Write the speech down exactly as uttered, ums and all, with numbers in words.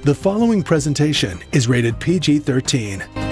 The following presentation is rated P G thirteen.